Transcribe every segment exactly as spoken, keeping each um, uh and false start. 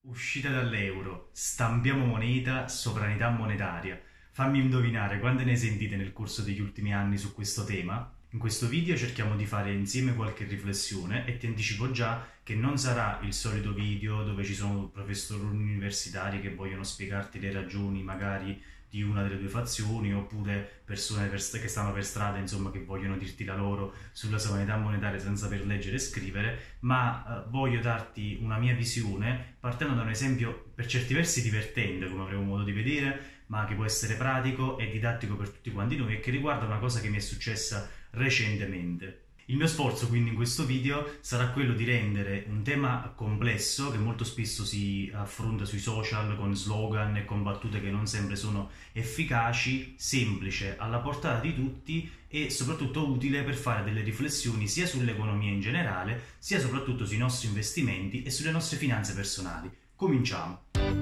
Uscita dall'euro, stampiamo moneta, sovranità monetaria. Fammi indovinare, quante ne sentite nel corso degli ultimi anni su questo tema? In questo video cerchiamo di fare insieme qualche riflessione e ti anticipo già che non sarà il solito video dove ci sono professori universitari che vogliono spiegarti le ragioni magari di una delle due fazioni, oppure persone per st- che stanno per strada, insomma, che vogliono dirti la loro sulla sovranità monetaria senza saper leggere e scrivere, ma eh, voglio darti una mia visione partendo da un esempio per certi versi divertente, come avremo modo di vedere, ma che può essere pratico e didattico per tutti quanti noi e che riguarda una cosa che mi è successa recentemente. Il mio sforzo quindi in questo video sarà quello di rendere un tema complesso che molto spesso si affronta sui social con slogan e con battute che non sempre sono efficaci, semplice, alla portata di tutti e soprattutto utile per fare delle riflessioni sia sull'economia in generale, sia soprattutto sui nostri investimenti e sulle nostre finanze personali. Cominciamo!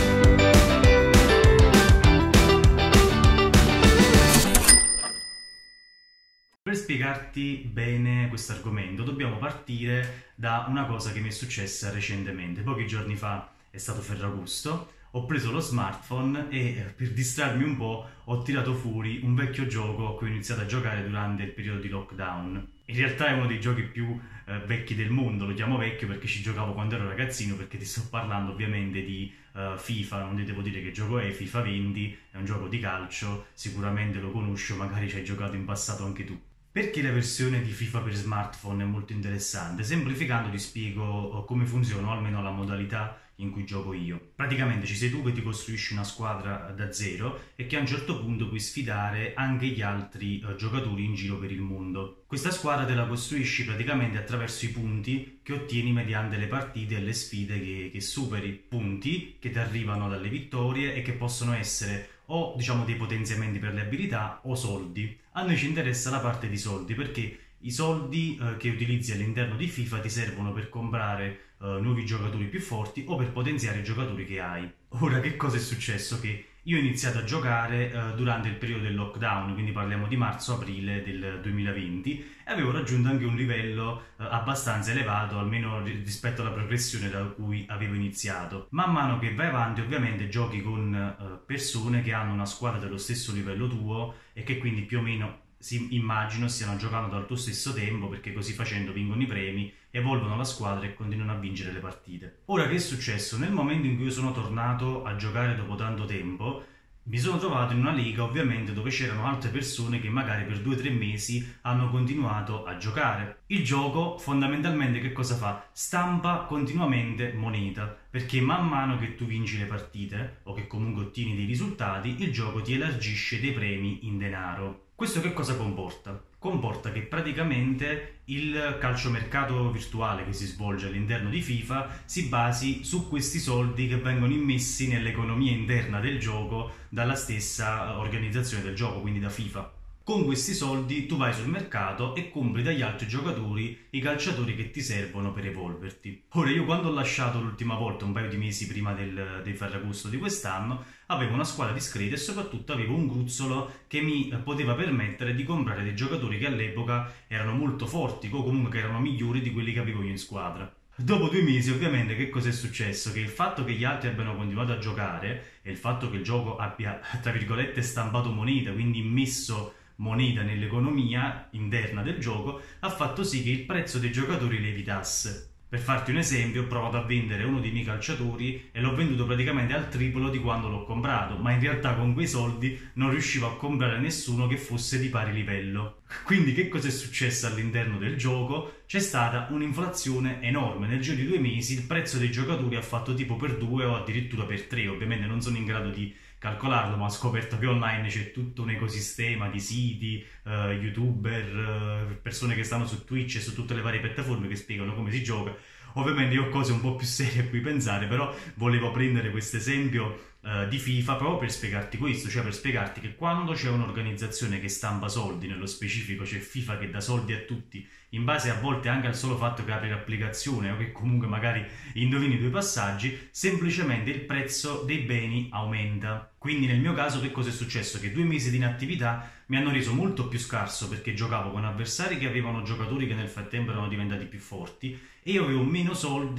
Per spiegarti bene questo argomento dobbiamo partire da una cosa che mi è successa recentemente. Pochi giorni fa è stato Ferragosto, ho preso lo smartphone e per distrarmi un po' ho tirato fuori un vecchio gioco che ho iniziato a giocare durante il periodo di lockdown. In realtà è uno dei giochi più eh, vecchi del mondo, lo chiamo vecchio perché ci giocavo quando ero ragazzino, perché ti sto parlando ovviamente di uh, FIFA, non ti devo dire che gioco è, FIFA venti, è un gioco di calcio, sicuramente lo conosci, magari ci hai giocato in passato anche tu. Perché la versione di FIFA per smartphone è molto interessante? Semplificando ti spiego come funziona, o almeno la modalità in cui gioco io. Praticamente ci sei tu che ti costruisci una squadra da zero e che a un certo punto puoi sfidare anche gli altri uh, giocatori in giro per il mondo. Questa squadra te la costruisci praticamente attraverso i punti che ottieni mediante le partite e le sfide che, che superi. Punti che ti arrivano dalle vittorie e che possono essere o diciamo dei potenziamenti per le abilità o soldi. A noi ci interessa la parte di soldi perché i soldi eh, che utilizzi all'interno di FIFA ti servono per comprare eh, nuovi giocatori più forti o per potenziare i giocatori che hai. Ora, che cosa è successo? Che io ho iniziato a giocare eh, durante il periodo del lockdown, quindi parliamo di marzo-aprile del duemilaventi, e avevo raggiunto anche un livello eh, abbastanza elevato, almeno rispetto alla progressione da cui avevo iniziato. Man mano che vai avanti, ovviamente giochi con eh, persone che hanno una squadra dello stesso livello tuo e che quindi più o meno si immagino stiano giocando dal tuo stesso tempo, perché così facendo vincono i premi, evolvono la squadra e continuano a vincere le partite. Ora, che è successo? Nel momento in cui io sono tornato a giocare dopo tanto tempo, mi sono trovato in una lega ovviamente dove c'erano altre persone che magari per due o tre mesi hanno continuato a giocare. Il gioco fondamentalmente che cosa fa? Stampa continuamente moneta, perché man mano che tu vinci le partite o che comunque ottieni dei risultati, il gioco ti elargisce dei premi in denaro. Questo che cosa comporta? Comporta che praticamente il calciomercato virtuale che si svolge all'interno di FIFA si basi su questi soldi che vengono immessi nell'economia interna del gioco dalla stessa organizzazione del gioco, quindi da FIFA. Con questi soldi tu vai sul mercato e compri dagli altri giocatori i calciatori che ti servono per evolverti. Ora, io quando ho lasciato l'ultima volta, un paio di mesi prima del, del Ferragosto di quest'anno, avevo una squadra discreta e soprattutto avevo un gruzzolo che mi poteva permettere di comprare dei giocatori che all'epoca erano molto forti o comunque che erano migliori di quelli che avevo io in squadra. Dopo due mesi ovviamente che cosa è successo? Che il fatto che gli altri abbiano continuato a giocare e il fatto che il gioco abbia, tra virgolette, stampato moneta, quindi immesso moneta nell'economia interna del gioco, ha fatto sì che il prezzo dei giocatori lievitasse. Per farti un esempio, ho provato a vendere uno dei miei calciatori e l'ho venduto praticamente al triplo di quando l'ho comprato, ma in realtà con quei soldi non riuscivo a comprare nessuno che fosse di pari livello. Quindi che cosa è successo all'interno del gioco? C'è stata un'inflazione enorme, nel giro di due mesi il prezzo dei giocatori ha fatto tipo per due o addirittura per tre, ovviamente non sono in grado di calcolarlo, ma ho scoperto che online c'è tutto un ecosistema di siti, uh, youtuber, uh, persone che stanno su Twitch e su tutte le varie piattaforme che spiegano come si gioca. Ovviamente io ho cose un po' più serie a cui pensare, però volevo prendere questo esempio uh, di FIFA proprio per spiegarti questo, cioè per spiegarti che quando c'è un'organizzazione che stampa soldi, nello specifico c'è FIFA che dà soldi a tutti, in base a volte anche al solo fatto che apri l'applicazione o che comunque magari indovini due passaggi, semplicemente il prezzo dei beni aumenta. Quindi nel mio caso che cosa è successo? Che due mesi di inattività mi hanno reso molto più scarso perché giocavo con avversari che avevano giocatori che nel frattempo erano diventati più forti e io avevo meno soldi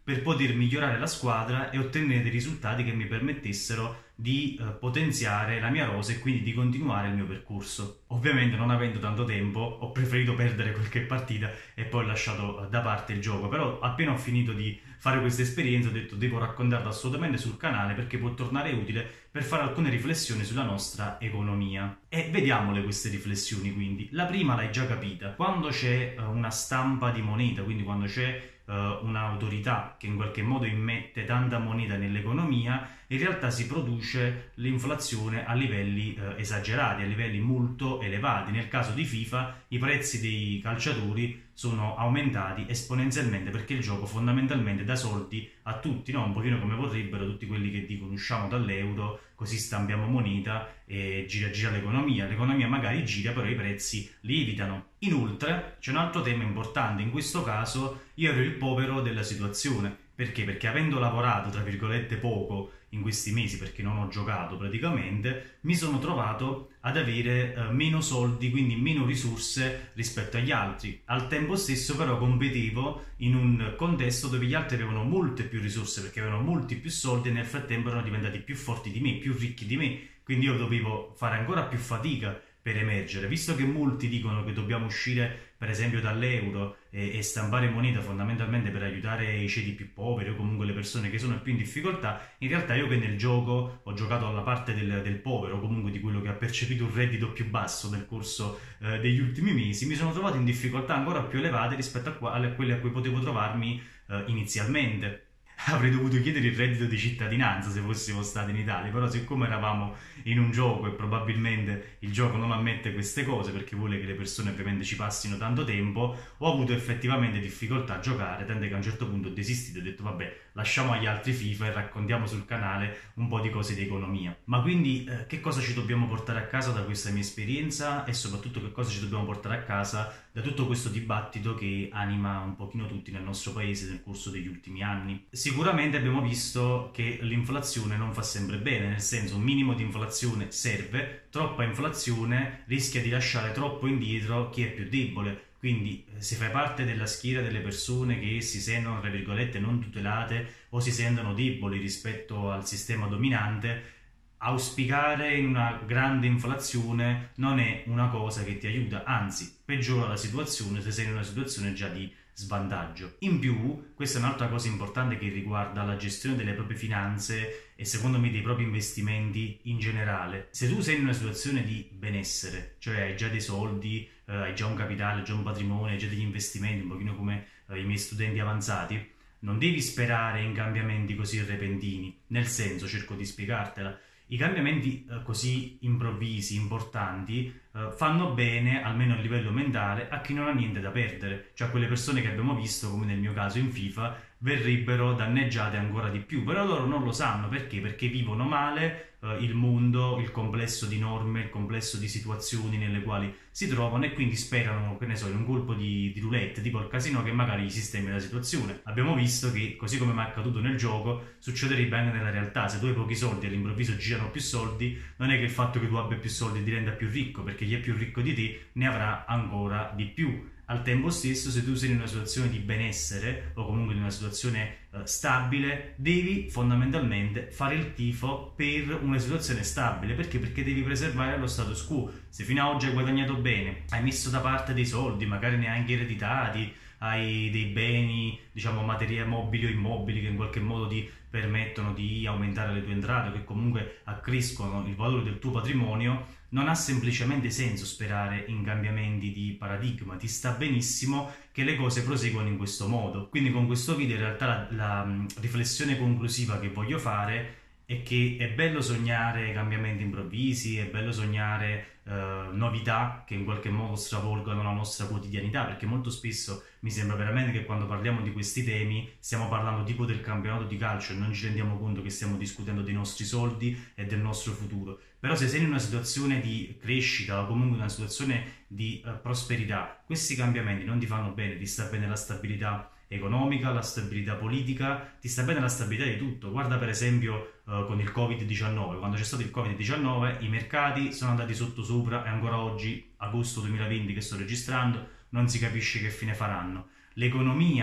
per poter migliorare la squadra e ottenere dei risultati che mi permettessero di eh, potenziare la mia rosa e quindi di continuare il mio percorso. Ovviamente, non avendo tanto tempo, ho preferito perdere qualche partita e poi ho lasciato da parte il gioco, però appena ho finito di fare questa esperienza ho detto devo raccontarla assolutamente sul canale perché può tornare utile per fare alcune riflessioni sulla nostra economia. E vediamole queste riflessioni quindi. La prima l'hai già capita: quando c'è uh, una stampa di moneta, quindi quando c'è uh, un'autorità che in qualche modo immette tanta moneta nell'economia, in realtà si produce l'inflazione a livelli uh, esagerati, a livelli molto elevati. Nel caso di FIFA i prezzi dei calciatori sono aumentati esponenzialmente perché il gioco fondamentalmente dà soldi a tutti, no? Un pochino come vorrebbero tutti quelli che dicono usciamo dall'euro, così stampiamo moneta e gira gira l'economia. L'economia magari gira, però i prezzi lievitano. Inoltre c'è un altro tema importante: in questo caso io ero il povero della situazione. Perché? Perché avendo lavorato, tra virgolette, poco in questi mesi, perché non ho giocato praticamente, mi sono trovato ad avere eh, meno soldi, quindi meno risorse rispetto agli altri. Al tempo stesso però competevo in un contesto dove gli altri avevano molte più risorse perché avevano molti più soldi e nel frattempo erano diventati più forti di me, più ricchi di me, quindi io dovevo fare ancora più fatica per emergere. Visto che molti dicono che dobbiamo uscire per esempio dall'euro e, e stampare moneta fondamentalmente per aiutare i ceti più poveri o comunque le persone che sono più in difficoltà, in realtà io che nel gioco ho giocato alla parte del, del povero, o comunque di quello che ha percepito un reddito più basso nel corso eh, degli ultimi mesi, mi sono trovato in difficoltà ancora più elevate rispetto a, qua, a quelle a cui potevo trovarmi eh, inizialmente. Avrei dovuto chiedere il reddito di cittadinanza se fossimo stati in Italia, però siccome eravamo in un gioco e probabilmente il gioco non ammette queste cose perché vuole che le persone ovviamente ci passino tanto tempo, ho avuto effettivamente difficoltà a giocare, tant'è che a un certo punto ho desistito e ho detto vabbè, lasciamo agli altri FIFA e raccontiamo sul canale un po' di cose di economia. Ma quindi eh, che cosa ci dobbiamo portare a casa da questa mia esperienza e soprattutto che cosa ci dobbiamo portare a casa da tutto questo dibattito che anima un pochino tutti nel nostro paese nel corso degli ultimi anni? Sicuramente abbiamo visto che l'inflazione non fa sempre bene, nel senso un minimo di inflazione serve, troppa inflazione rischia di lasciare troppo indietro chi è più debole. Quindi se fai parte della schiera delle persone che si sentono, tra virgolette, non tutelate o si sentono deboli rispetto al sistema dominante, auspicare in una grande inflazione non è una cosa che ti aiuta, anzi peggiora la situazione se sei in una situazione già di svantaggio. In più, questa è un'altra cosa importante che riguarda la gestione delle proprie finanze e secondo me dei propri investimenti in generale. Se tu sei in una situazione di benessere, cioè hai già dei soldi, eh, hai già un capitale, già un patrimonio, hai già degli investimenti, un pochino come eh, i miei studenti avanzati, non devi sperare in cambiamenti così repentini. Nel senso, cerco di spiegartela, i cambiamenti eh, così improvvisi, importanti, eh, fanno bene, almeno a livello mentale, a chi non ha niente da perdere, cioè a quelle persone che abbiamo visto, come nel mio caso in FIFA, verrebbero danneggiate ancora di più, però loro non lo sanno. Perché? Perché vivono male eh, il mondo, il complesso di norme, il complesso di situazioni nelle quali si trovano e quindi sperano, che ne so, in un colpo di, di roulette, tipo il casino, che magari gli sistemi la situazione. Abbiamo visto che, così come mi è accaduto nel gioco, succederebbe anche nella realtà. Se tu hai pochi soldi e all'improvviso girano più soldi, non è che il fatto che tu abbia più soldi ti renda più ricco, perché chi è più ricco di te ne avrà ancora di più. Al tempo stesso, se tu sei in una situazione di benessere o comunque in una situazione eh, stabile, devi fondamentalmente fare il tifo per una situazione stabile. Perché? Perché devi preservare lo status quo. Se fino ad oggi hai guadagnato bene, hai messo da parte dei soldi, magari ne hai anche ereditati, hai dei beni, diciamo, materie mobili o immobili che in qualche modo ti permettono di aumentare le tue entrate, che comunque accrescono il valore del tuo patrimonio, non ha semplicemente senso sperare in cambiamenti di paradigma. Ti sta benissimo che le cose proseguono in questo modo. Quindi con questo video in realtà la, la riflessione conclusiva che voglio fare è che è bello sognare cambiamenti improvvisi, è bello sognare eh, novità che in qualche modo stravolgono la nostra quotidianità, perché molto spesso mi sembra veramente che quando parliamo di questi temi stiamo parlando tipo del campionato di calcio e non ci rendiamo conto che stiamo discutendo dei nostri soldi e del nostro futuro. Però se sei in una situazione di crescita o comunque in una situazione di uh, prosperità, questi cambiamenti non ti fanno bene, ti sta bene la stabilità economica, la stabilità politica, ti sta bene la stabilità di tutto. Guarda per esempio uh, con il covid diciannove, quando c'è stato il covid diciannove i mercati sono andati sotto sopra e ancora oggi, agosto duemilaventi che sto registrando, non si capisce che fine faranno. L'economia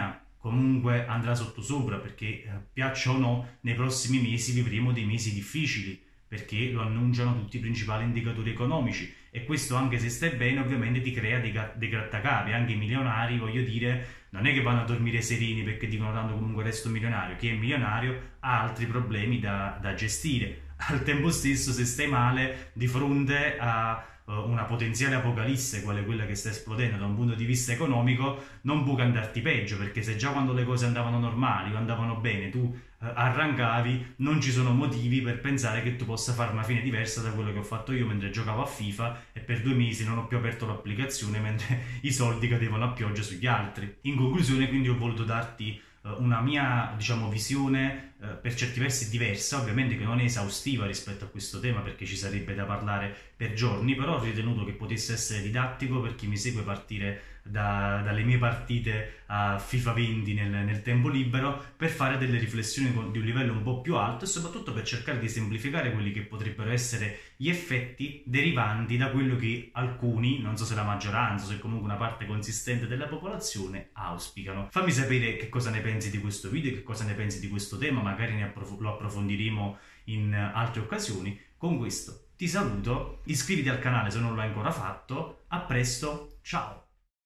comunque andrà sottosopra, perché eh, piaccia o no, nei prossimi mesi vivremo dei mesi difficili, perché lo annunciano tutti i principali indicatori economici, e questo, anche se stai bene, ovviamente ti crea dei, dei grattacapi. Anche i milionari, voglio dire, non è che vanno a dormire sereni perché dicono tanto comunque resto milionario. Chi è milionario ha altri problemi da, da gestire. Al tempo stesso, se stai male di fronte a una potenziale apocalisse quale quella che sta esplodendo da un punto di vista economico, non può andarti peggio, perché se già quando le cose andavano normali o andavano bene tu eh, arrancavi, non ci sono motivi per pensare che tu possa fare una fine diversa da quello che ho fatto io mentre giocavo a FIFA e per due mesi non ho più aperto l'applicazione mentre i soldi cadevano a pioggia sugli altri. In conclusione, quindi, ho voluto darti una mia, diciamo, visione eh, per certi versi diversa, ovviamente che non è esaustiva rispetto a questo tema, perché ci sarebbe da parlare per giorni, però ho ritenuto che potesse essere didattico per chi mi segue, partire da, dalle mie partite a FIFA venti nel, nel tempo libero, per fare delle riflessioni di un livello un po' più alto e soprattutto per cercare di semplificare quelli che potrebbero essere gli effetti derivanti da quello che alcuni, non so se la maggioranza o se comunque una parte consistente della popolazione, auspicano. Fammi sapere che cosa ne pensi di questo video, che cosa ne pensi di questo tema, magari ne approf- lo approfondiremo in altre occasioni. Con questo ti saluto, iscriviti al canale se non l'hai ancora fatto, a presto, ciao!